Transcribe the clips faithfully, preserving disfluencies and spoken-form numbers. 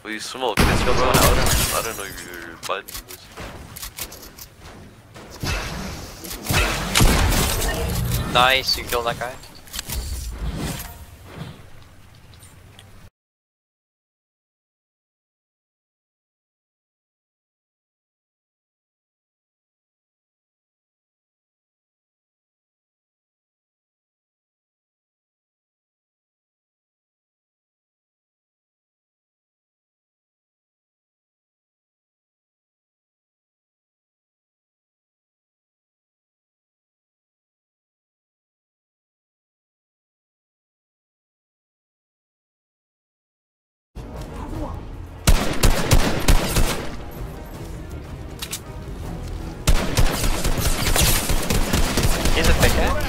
Well, you smoke. It's going out. I don't know if you're fighting this. Nice, you killed that guy. He's a pickaxe?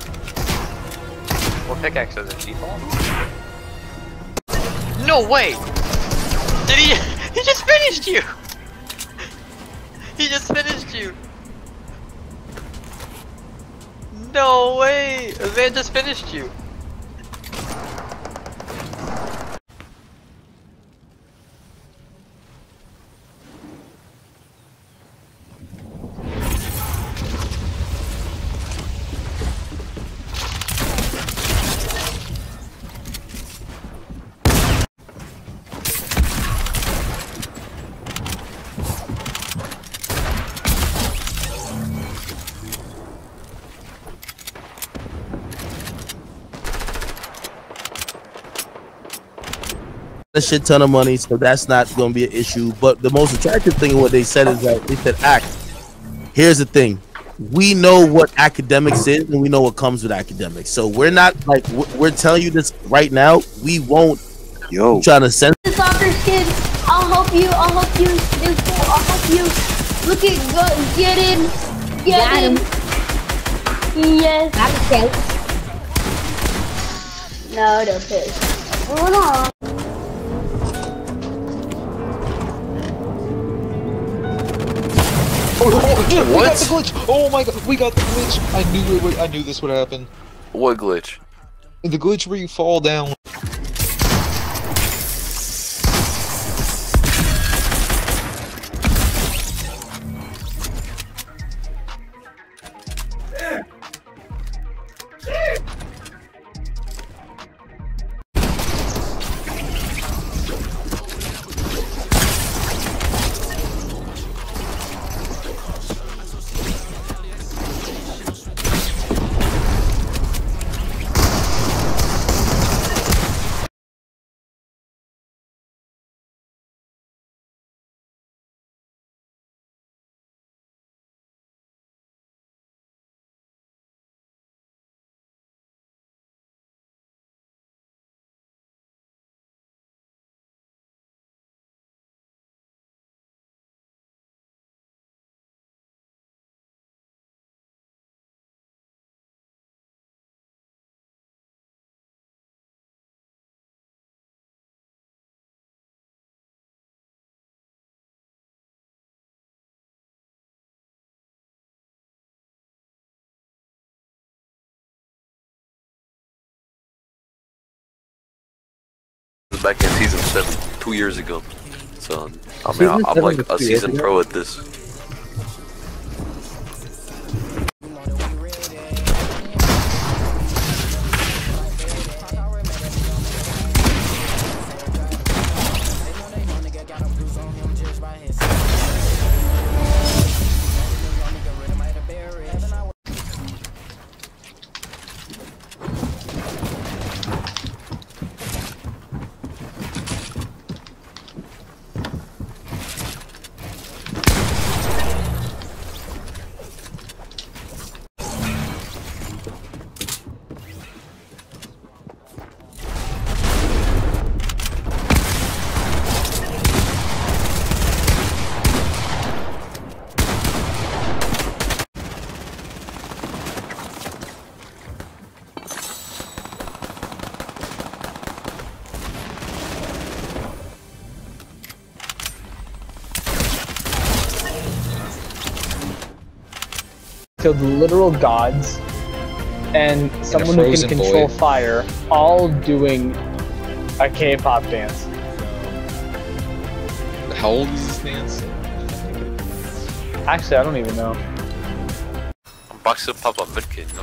What pickaxe is it? Default? No way! Did he? He just finished you! He just finished you! No way! The man just finished you! A shit ton of money, so that's not going to be an issue. But the most attractive thing of what they said is that they said, "Act." Here's the thing: we know what academics is, and we know what comes with academics. So we're not like we're telling you this right now. We won't. Yo, trying to send the soccer kid. I'll help you. I'll help you. I'll help you. Look at go. Get in. Get Got in. Him. Yes. I'm okay. No, don't piss. Hold on. Oh, oh, yeah, we What? got the glitch! Oh my god, we got the glitch! I knew it would, I knew this would happen. What glitch? The glitch where you fall down. Back in season seven, two years ago. So I mean, I, I'm like a season pro at this. To the literal gods and someone who can control boy. fire, all doing a K-pop dance. How old is this dance? Actually, I don't even know. I'm boxing pop up midkid. No.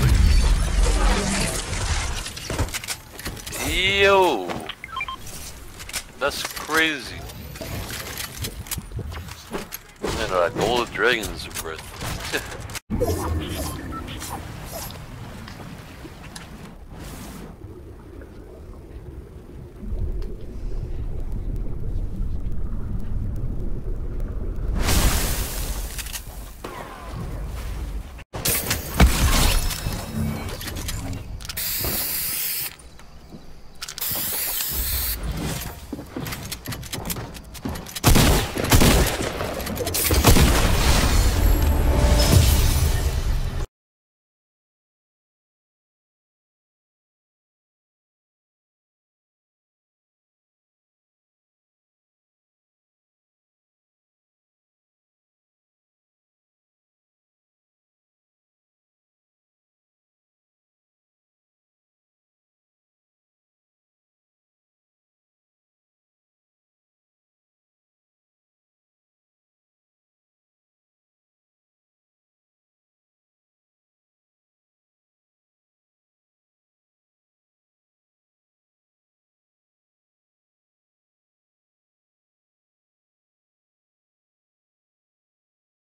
Yo, that's crazy. Man, that gold dragons breath.